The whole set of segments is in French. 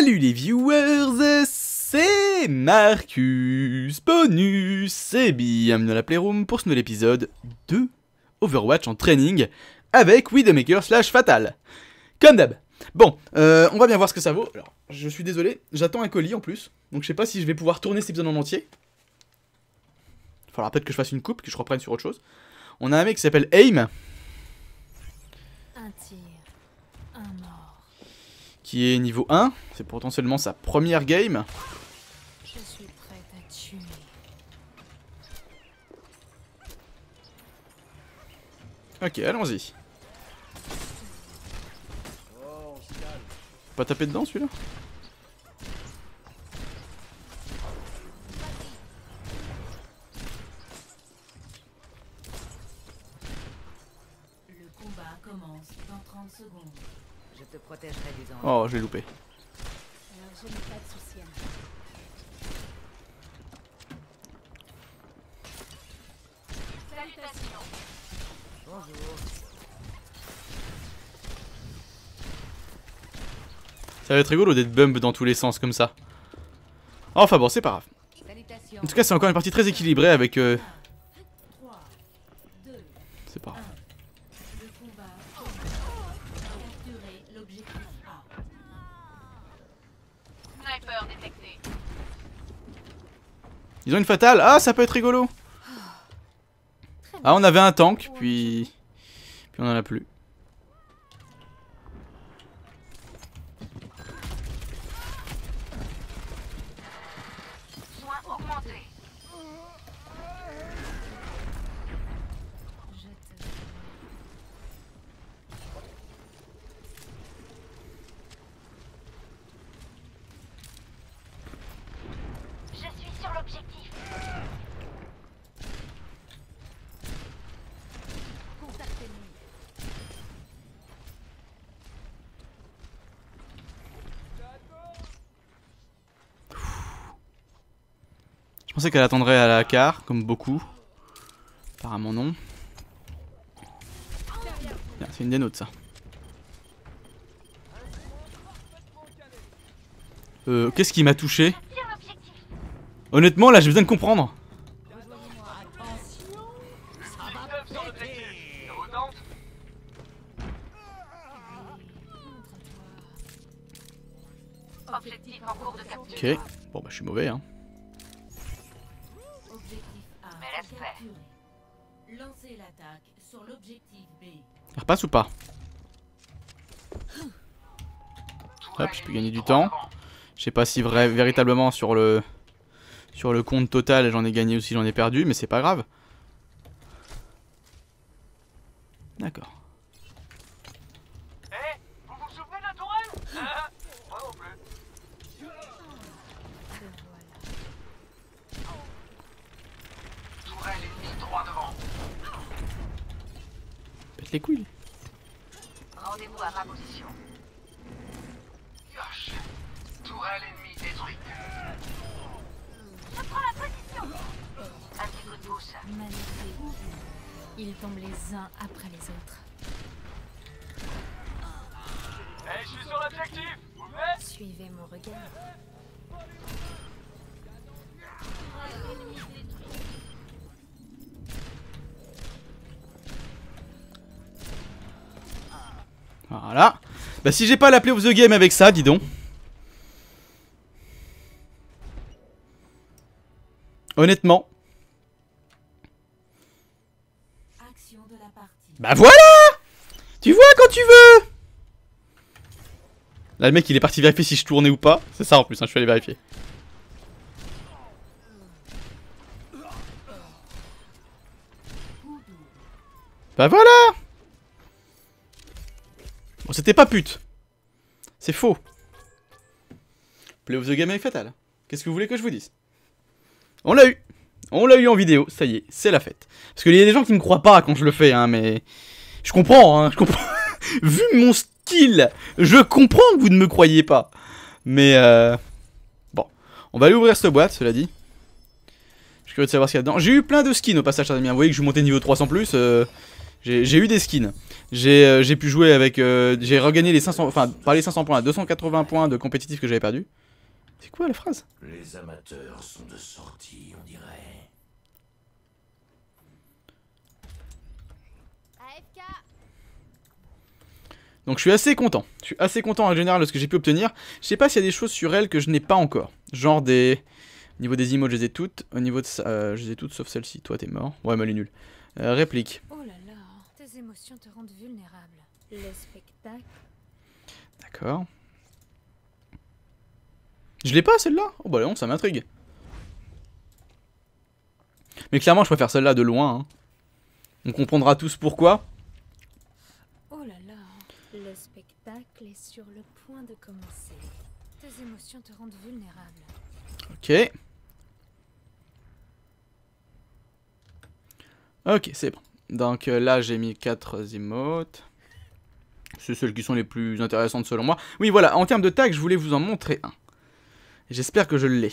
Salut les viewers, c'est Marcus, Bonus et bienvenue dans la Playroom pour ce nouvel épisode de Overwatch en training avec Widowmaker / Fatal. Comme d'hab. Bon, on va bien voir ce que ça vaut. Alors, je suis désolé, j'attends un colis en plus, donc je sais pas si je vais pouvoir tourner cet épisode en entier. Il faudra peut-être que je fasse une coupe, que je reprenne sur autre chose. On a un mec qui s'appelle Aim. Un tir, un mort. Qui est niveau 1, c'est potentiellement sa première game. Je suis prête à tuer. Ok, allons-y. Pas taper dedans celui-là? Le combat commence dans 30 secondes. Je te protégerai des ennemis. Oh, j'ai loupé. Alors je n'ai pas de souci à me faire. Salutations. Bonjour. Ça va être rigolo d'être bump dans tous les sens comme ça. Enfin bon, c'est pas grave. Salutations. En tout cas, c'est encore une partie très équilibrée avec... 3, 2, C'est pas grave. le combat commence. Capturez l'objectif A. Sniper détecté. Ils ont une fatale. Ah, ça peut être rigolo. Ah, on avait un tank, puis on en a plus. Soin augmenté. Je te... Je suis sur l'objectif. Contact ennemi. Je pensais qu'elle attendrait à la car, comme beaucoup. Apparemment non. Bien, c'est une des nôtres ça. Qu'est-ce qui m'a touché? Honnêtement, là j'ai besoin de comprendre. Objectif en cours de capture. Ok, bon bah je suis mauvais hein. Objectif A capturé. Lancez l'attaque sur l'objectif B. Ça repasse ou pas? Hop, je peux gagner du temps. Je sais pas si véritablement sur le compte total j'en ai gagné ou si j'en ai perdu, mais c'est pas grave. D'accord. Vous vous souvenez de la tourelle? Moi non plus. Te voilà. Tourelle ennemie droit devant. Pète les couilles. Rendez-vous à ma position. Yosh. Tourelle ennemie détruite. Je prends la position. Un petit coup de pouce. Magnifique. Ils tombent les uns après les autres. Je suis sur l'objectif. Vous venez? Suivez mon regard. Voilà. Bah si j'ai pas la play of the game avec ça, dis donc. Honnêtement. Action de la partie. Bah voilà. Tu vois quand tu veux. Là le mec il est parti vérifier si je tournais ou pas. C'est ça en plus, hein, je suis allé vérifier. Bah voilà. Bon c'était pas pute. C'est faux. Play of the game avec Fatal. Qu'est-ce que vous voulez que je vous dise? On l'a eu. On l'a eu en vidéo, ça y est, c'est la fête. Parce qu'il y a des gens qui me croient pas quand je le fais, hein, mais... Je comprends, hein, je comprends. Vu mon style, je comprends que vous ne me croyez pas. Mais bon, on va aller ouvrir cette boîte, cela dit. Je suis curieux de savoir ce qu'il y a dedans. J'ai eu plein de skins au passage, chers amis. Vous voyez que je suis monté niveau 300+. J'ai eu des skins. J'ai pu jouer avec... j'ai regagné les 500... Enfin, par les 500 points, 280 points de compétitif que j'avais perdu. C'est quoi la phrase? Les amateurs sont de sortie, on dirait. Donc je suis assez content. Je suis assez content en général de ce que j'ai pu obtenir. Je sais pas s'il y a des choses sur elle que je n'ai pas encore. Genre des... Au niveau des emotes, je les ai toutes. Au niveau de ça, je les ai toutes sauf celle-ci. Toi, t'es mort. Ouais, mais elle est nulle. Réplique. Oh là là, tes émotions te rendent vulnérable. Le spectacle. D'accord. Je l'ai pas celle-là? Oh bah non, ça m'intrigue. Mais clairement, je préfère celle-là de loin. Hein. On comprendra tous pourquoi. Oh là là, le spectacle est sur le point de commencer. Tes émotions te rendent vulnérable. Ok. Ok, c'est bon. Donc là, j'ai mis 4 emotes. C'est celles qui sont les plus intéressantes selon moi. Oui, voilà, en termes de tag, je voulais vous en montrer un. J'espère que je l'ai.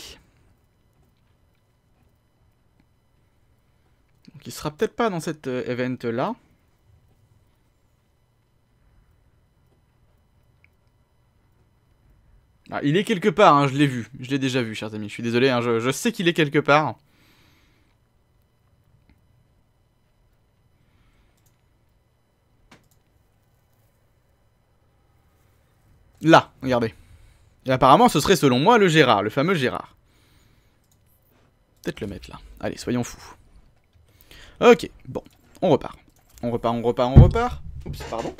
Donc il sera peut-être pas dans cet event-là. Ah, il est quelque part, hein, je l'ai vu. Je l'ai déjà vu, chers amis. Je suis désolé, hein, je sais qu'il est quelque part. Là, regardez. Et apparemment, ce serait selon moi le Gérard, le fameux Gérard. Peut-être le mettre là. Allez, soyons fous. Ok, bon. On repart. On repart, on repart, on repart. Oups, pardon.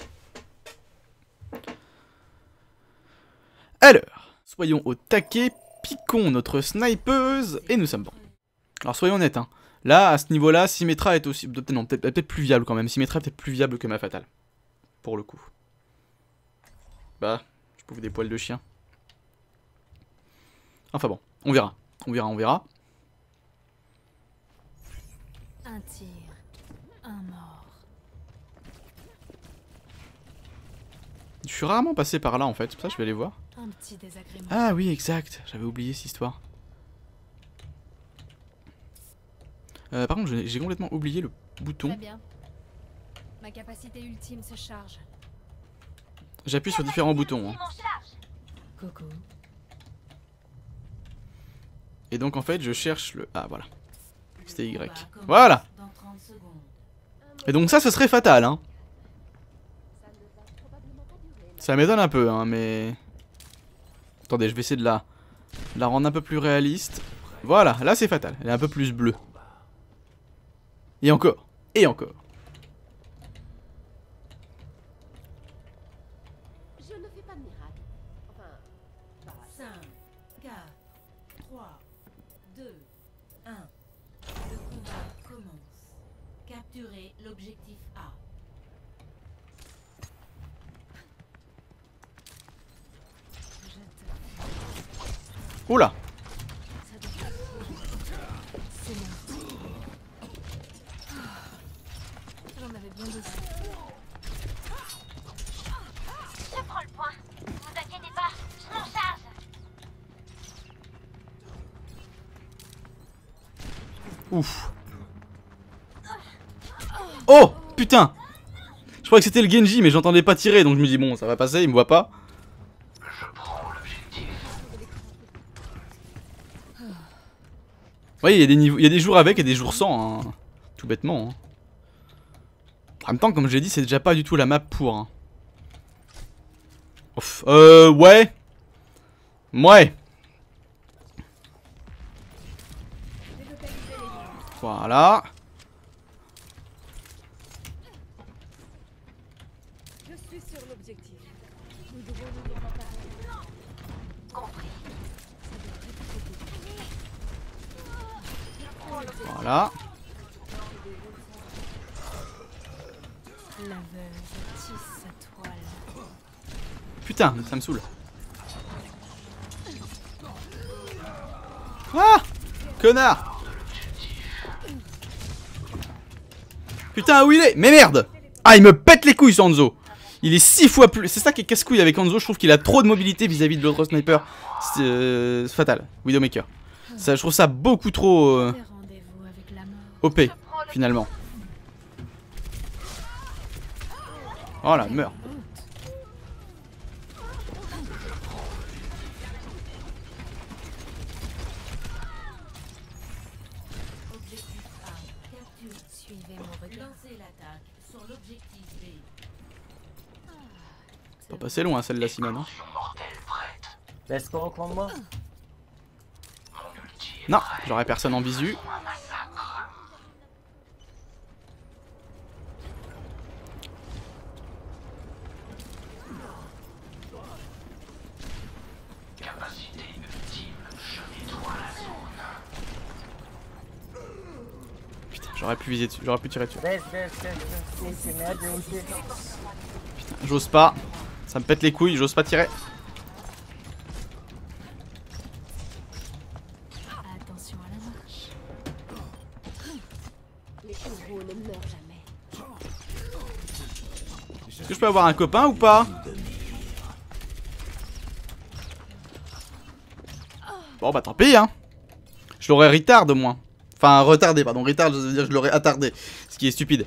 Alors, soyons au taquet, piquons notre snipeuse, et nous sommes bons. Alors soyons honnêtes, hein. Là, à ce niveau-là, Symmetra est aussi... Non, peut-être plus viable quand même. Symmetra est peut-être plus viable que ma fatale. Pour le coup. Bah, je pouvais des poils de chien. Enfin bon, on verra. On verra, on verra. Un tir, un mort. Je suis rarement passé par là en fait, c'est pour ça que je vais aller voir. Un petit désagrément. Ah oui, exact, j'avais oublié cette histoire. Par contre, j'ai complètement oublié le bouton. Très bien. Ma capacité ultime se charge. J'appuie sur différents boutons. Hein. Coucou. Et donc en fait, je cherche le... Ah voilà. C'était Y. Voilà. Et donc ça, ce serait fatal, hein. Ça m'étonne un peu, hein, mais... Attendez, je vais essayer de la rendre un peu plus réaliste. Voilà, là c'est fatal. Elle est un peu plus bleue. Et encore. Et encore. Je ne fais pas de miracle. Enfin, 5, 4, 3, 2, 1. Le combat commence. Capturez l'objectif A. Oula. C'est mon tir. J'en avais bien besoin. Je prends le point. Vous inquiétez pas, je m'en charge. Ouf. Oh putain. Je croyais que c'était le Genji, mais j'entendais pas tirer, donc je me dis bon, ça va passer, il me voit pas. Je prends l'objectif. Oui, il y a des niveaux, il y a des jours avec et des jours sans, hein. Tout bêtement. Hein. En même temps, comme je l'ai dit, c'est déjà pas du tout la map pour. Hein. Ouf. Ouais. Ouais. Voilà. Je suis sur l'objectif. Nous devons nous préparer. Compris. Voilà. La veuve tisse sa toile. Putain, ça me saoule. Ah, connard. Putain, où il est? Mais merde. Ah, il me pète les couilles, Hanzo. Il est 6 fois plus... C'est ça qui est casse-couille avec Hanzo. Je trouve qu'il a trop de mobilité vis-à-vis de l'autre sniper. C'est fatal. Widowmaker. Ça, je trouve ça beaucoup trop... Rendez-vous avec la mort. OP, finalement. Oh là, meurs. Objectif A. Capture. Suivez mon regard. Lancez l'attaque sur l'objectif B. Pas passer loin celle-là, Simone. Hein. Laisse pas contre moi. Non, j'aurais personne en visu. Capacité ultime, je nettoie la zone. Putain, j'aurais pu viser dessus, j'aurais pu tirer dessus. Laisse. C'est merde, j'ai ulti. Putain, j'ose pas. Ça me pète les couilles, j'ose pas tirer. Attention à la marche. Les héros ne meurent jamais. Est-ce que je peux avoir un copain ou pas? Bon bah tant pis hein. Je l'aurais retard au moins. Enfin retardé pardon, retard je veux dire je l'aurais attardé. Ce qui est stupide.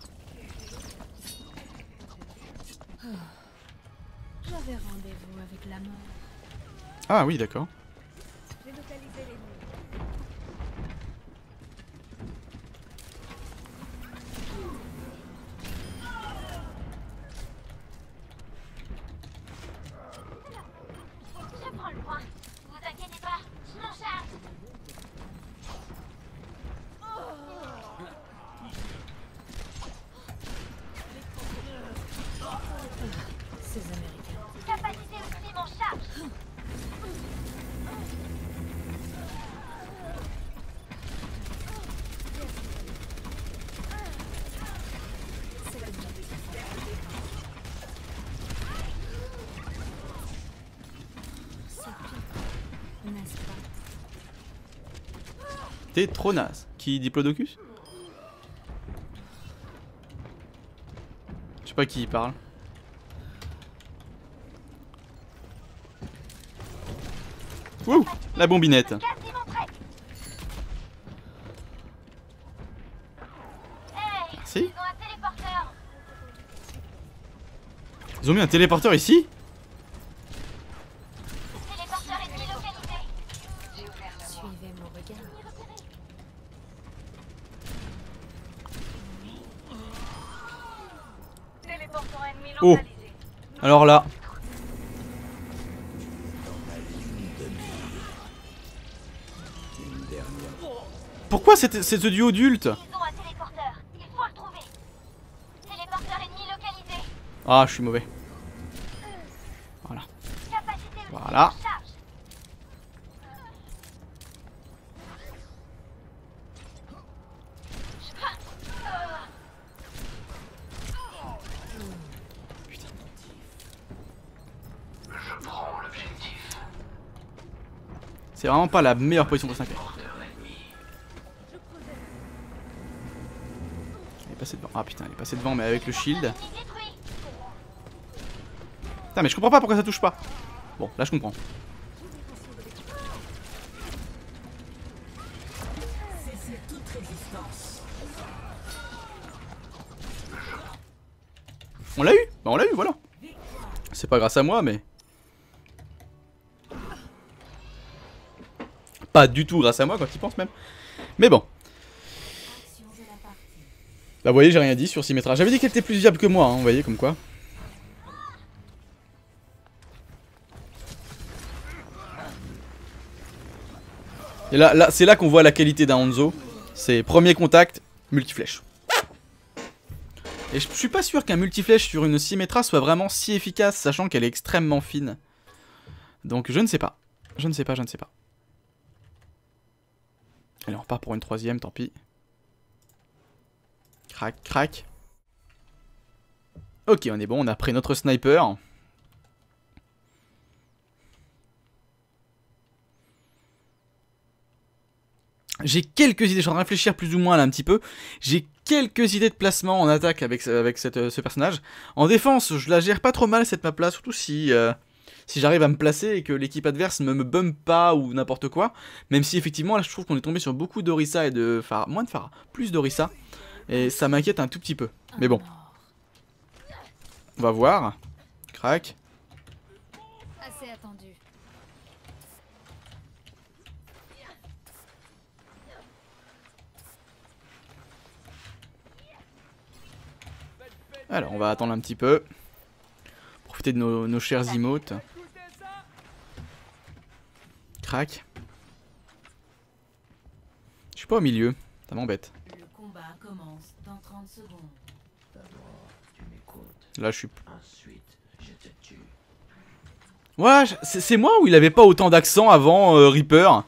J'avais rendez-vous avec la mort. Ah oui d'accord. J'ai localisé l'ennemi. Je prends le point. Vous inquiétez pas, je m'en charge. Ces Américains. Capacité ultime en charge. C'est pire. N'est-ce pas? T'es trop naze. Qui Diplodocus? Je sais pas qui il parle. Wouh, la bombinette. Quasiment prêt. Hey, Merci. ils ont un téléporteur. Ils ont mis un téléporteur ici? Téléporteur ennemi localisé. Suivez mon regard. Téléporteur ennemi Oh. localisé. Alors là. Pourquoi ce duo adulte? Ils ont un téléporteur. Il faut le trouver. Téléporteur ennemi localisé. Ah, je suis mauvais. Voilà. Capacité ultime Voilà. en charge. Je prends l'objectif. C'est vraiment pas la meilleure position pour 5 Il est passé devant. Ah putain, il est passé devant, mais avec le shield. Ennemi détruit. Putain, mais je comprends pas pourquoi ça touche pas. Bon, là je comprends. On l'a eu? Bah on l'a eu, voilà. C'est pas grâce à moi, mais... Pas du tout grâce à moi quand il pense même. Mais bon. Action de la partie. Bah vous voyez, j'ai rien dit sur Symmetra. J'avais dit qu'elle était plus viable que moi, hein, vous voyez, comme quoi. Et là c'est là qu'on voit la qualité d'un Hanzo. C'est premier contact, multiflèche. Et je suis pas sûr qu'un multiflèche sur une Symmetra soit vraiment si efficace, sachant qu'elle est extrêmement fine. Donc je ne sais pas. Je ne sais pas. Allez, on repart pour une troisième, tant pis. Crac. Ok, on est bon, on a pris notre sniper. J'ai quelques idées, je suis en train de réfléchir plus ou moins là un petit peu. J'ai quelques idées de placement en attaque avec ce personnage. En défense, je la gère pas trop mal cette map là, surtout si j'arrive à me placer et que l'équipe adverse ne me bump pas ou n'importe quoi. Même si effectivement là je trouve qu'on est tombé sur beaucoup d'Orisa et de Pharah, moins de Pharah, plus d'Orisa. Et ça m'inquiète un tout petit peu, mais bon. va voir. Crac. Assez attendu. Alors, on va attendre un petit peu. Profiter de nos chers emotes. Crac. Je suis pas au milieu, ça m'embête. Le combat commence dans 30 secondes. D'abord, tu m'écoutes. Là, je suis. Ensuite, je te tue. Ouais, c'est moi ou il avait pas autant d'accent avant Reaper?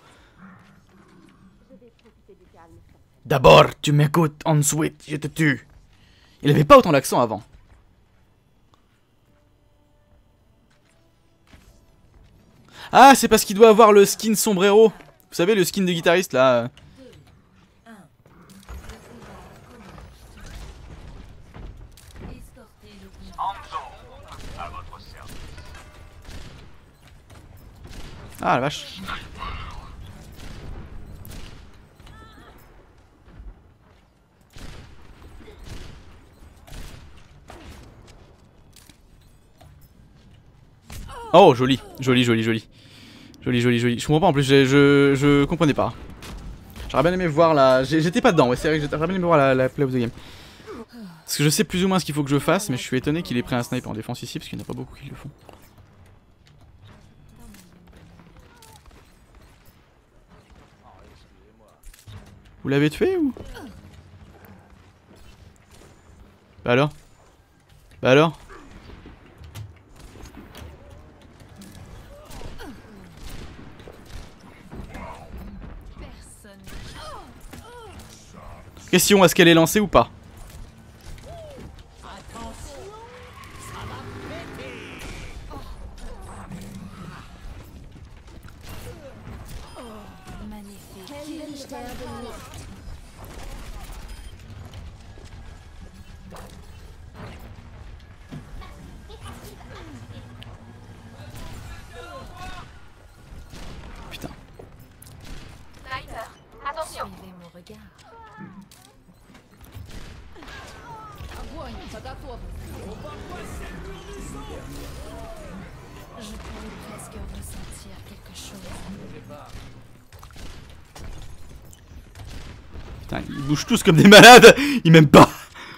D'abord, tu m'écoutes, ensuite, je te tue. Il avait pas autant d'accent avant. Ah, c'est parce qu'il doit avoir le skin sombrero. Vous savez, le skin de guitariste là. Escortez le combat. Hanzo, à votre service. Ah la vache. Oh, joli, joli, joli, joli. Joli, joli, joli. Je comprends pas en plus, je comprenais pas. J'aurais bien aimé voir la... J'étais pas dedans, ouais, c'est vrai que j'aurais bien aimé voir la play of the game. Parce que je sais plus ou moins ce qu'il faut que je fasse, mais je suis étonné qu'il ait pris un sniper en défense ici, parce qu'il n'y en a pas beaucoup qui le font. Vous l'avez tué ou... Bah alors? Bah alors? Question, est-ce qu'elle est lancée ou pas? Putain. Sniper, attention. Suivez mon regard. Je pourrais presque ressentir quelque chose. Putain, ils bougent tous comme des malades. Ils m'aiment pas.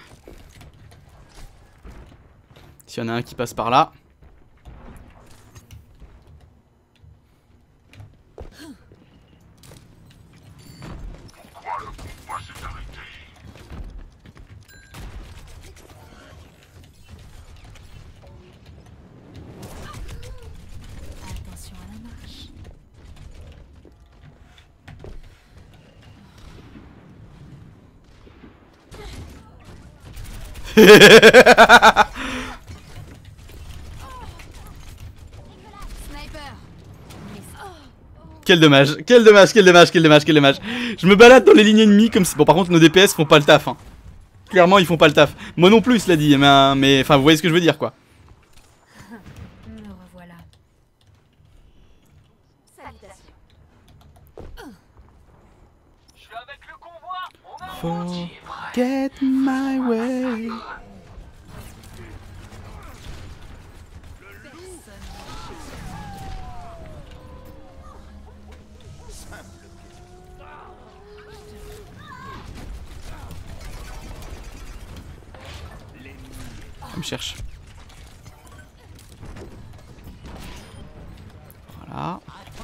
S'il y en a un qui passe par là. Attention à la marche. Sniper. Quel dommage, quel dommage, quel dommage, quel dommage, quel dommage. Je me balade dans les lignes ennemies comme si... Bon par contre nos DPS font pas le taf hein. Clairement ils font pas le taf. Moi non plus cela dit, mais enfin vous voyez ce que je veux dire quoi. Me revoilà. Salutations. Je suis avec le convoi. On a Forget my way. Il me cherche. Voilà.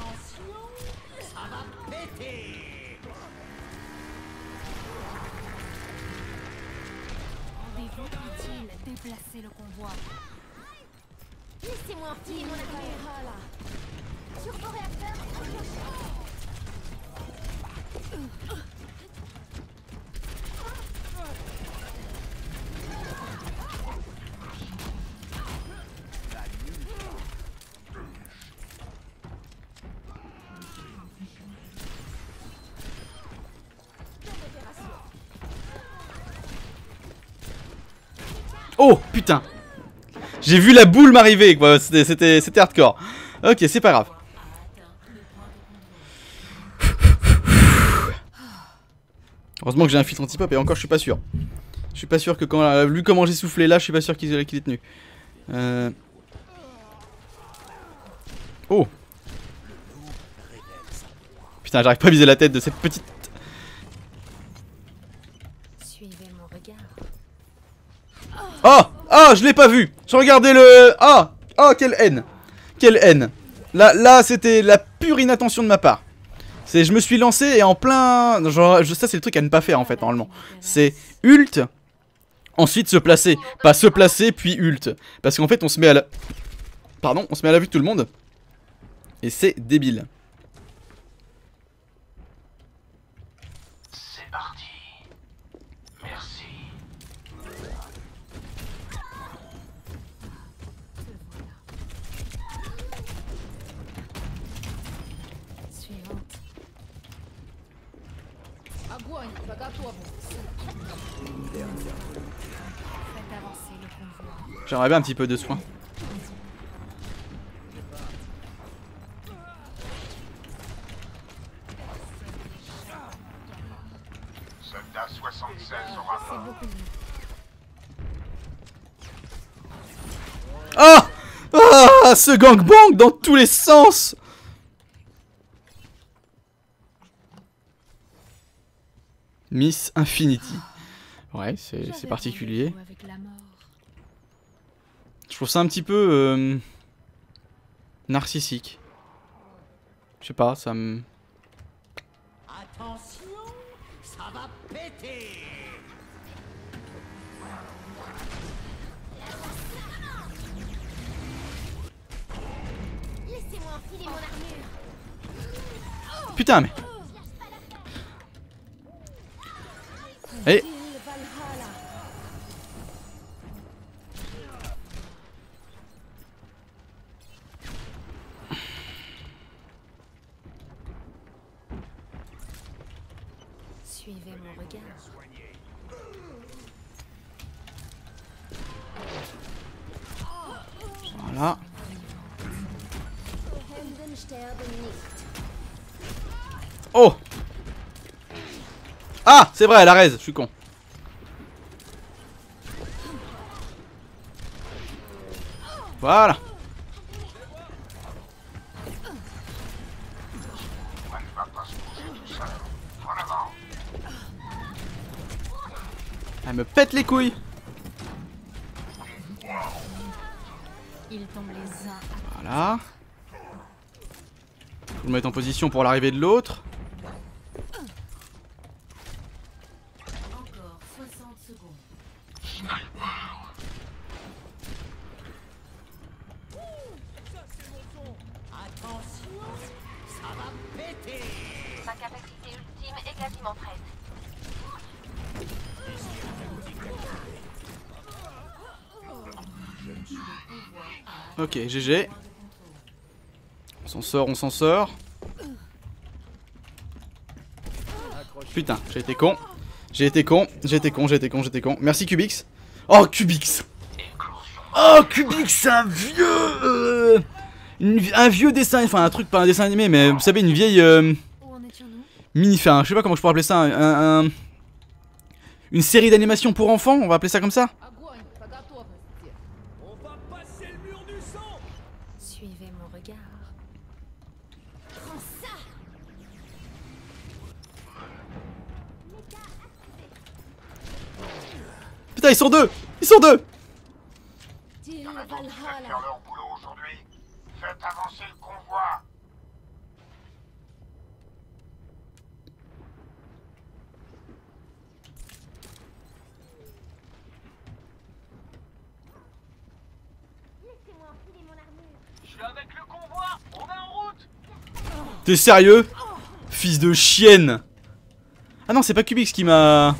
Rendez-vous utile. Déplacer le convoi. Laissez-moi en petit, mon ami. Turbo-réacteur enclenché. Oh putain. J'ai vu la boule m'arriver quoi, c'était hardcore. Ok, c'est pas grave. Heureusement que j'ai un filtre anti-pop et encore je suis pas sûr. Je suis pas sûr que quand vu comment j'ai soufflé là, je suis pas sûr qu'il ait tenu. Oh. Putain, j'arrive pas à viser la tête de cette petite... Suivez mon regard. Oh! Oh, je l'ai pas vu! Je regardais le... Ah! Oh, quelle haine! Quelle haine! Là c'était la pure inattention de ma part. Je me suis lancé et en plein... Genre, ça c'est le truc à ne pas faire en fait, normalement. C'est ult, ensuite se placer. Pas se placer, puis ult. Parce qu'en fait, on se met à la... Pardon, on se met à la vue de tout le monde. Et c'est débile. C'est parti. Merci. Suivante. Faites avancer le convoi. J'aimerais bien un petit peu de soin. Soldat 76 au rapport. Ah! Ah! Ce gangbang dans tous les sens! Miss Infinity. Ouais, c'est particulier. Avec la mort. Je trouve ça un petit peu narcissique. Je sais pas, ça me... Attention, ça va péter. Laissez-moi enfiler mon armure. Putain, mais... Eh! Suivez mon regard. Voilà. Oh! Ah! C'est vrai, elle a raise, je suis con. Voilà. Elle me pète les couilles. Ils tombent les uns à... Voilà. Faut le mettre en position pour l'arrivée de l'autre. Encore 60 secondes. Attention, ça va péter. Ma capacité ultime est quasiment prête. Ok, GG. On s'en sort, on s'en sort. Putain, j'ai été con. J'ai été con, j'ai été con, j'ai été con, j'ai été con. Merci Cubix. Oh, Cubix. Oh, Cubix, c'est un vieux... un vieux dessin, enfin un truc, pas un dessin animé, mais vous savez, une vieille... Où en étions-nous? mini, enfin, je sais pas comment je pourrais appeler ça, une série d'animation pour enfants, on va appeler ça comme ça. On va passer le mur du sang. Suivez mon regard. Putain, ils sont deux. Ils sont deux. Il y en a d'autres qui veulent faire leur boulot aujourd'hui. Faites avancer le convoi. Laissez-moi enfiler mon armure. Je suis avec le convoi. On est en route. T'es sérieux? Fils de chienne. Ah non, c'est pas Cubix qui m'a...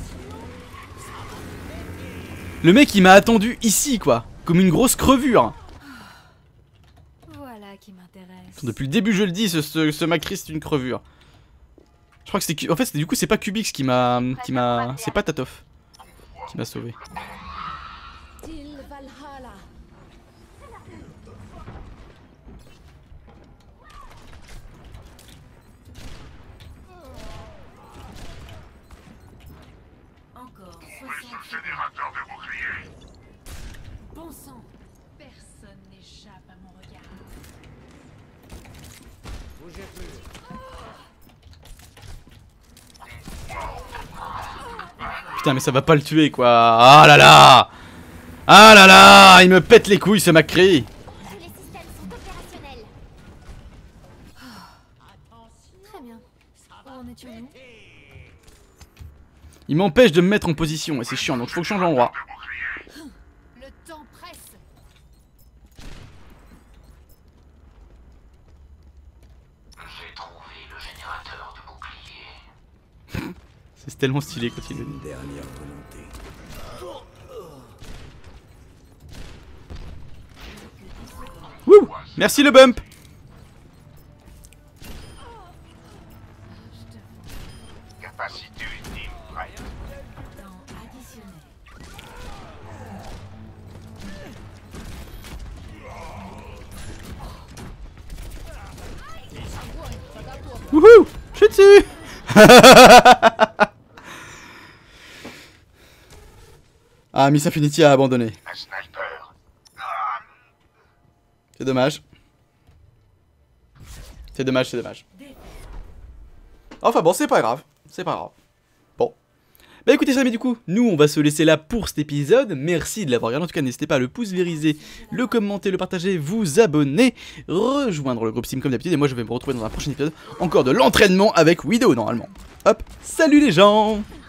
Le mec il m'a attendu ici quoi. Comme une grosse crevure. Voilà qui m'intéresse. Depuis le début je le dis, ce Macri c'est une crevure. Je crois que c'était... En fait du coup c'est pas Cubix qui m'a... C'est pas Tatoff qui m'a sauvé. Encore 60 secondes. Générateur de bouclier. Bon sang. Personne échappes à mon regard. Bougez plus. Putain, mais ça va pas le tuer, quoi. Ah là là! Ah là là! Il me pète les couilles, ce McCree! Tous les systèmes sont opérationnels. Très bien. Où en étions-nous? Il m'empêche de me mettre en position, et c'est chiant, donc faut que je change d'endroit. Le temps presse. J'ai trouvé le générateur de bouclier. C'est tellement stylé quand il le dit. Dernière volonté. Wouh! Merci le bump! Capacité ultime prête. Temps additionnel. Wouhou! Je suis dessus! Ah, Miss Infinity a abandonné. Un sniper. C'est dommage. C'est dommage, c'est dommage. Enfin bon, c'est pas grave. C'est pas grave. Bon. Bah écoutez, les amis, du coup, nous, on va se laisser là pour cet épisode. Merci de l'avoir regardé. En tout cas, n'hésitez pas à le pouce vériser, le commenter, le partager, vous abonner, rejoindre le groupe Steam comme d'habitude. Et moi, je vais me retrouver dans un prochain épisode. Encore de l'entraînement avec Widow, normalement. Hop, salut les gens!